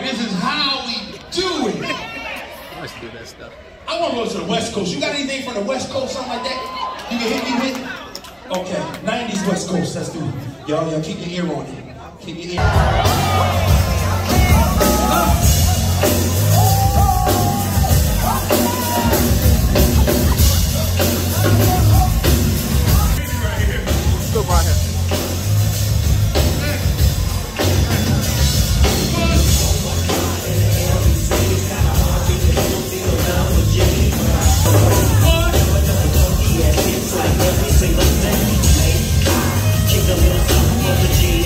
This is how we do it. Let's do that stuff. I want to go to the West Coast. You got anything from the West Coast, something like that? You can hit me with? Okay, 90s West Coast, let's do it. Y'all keep your ear on it. Keep your ear on it. Kick a little something for the G.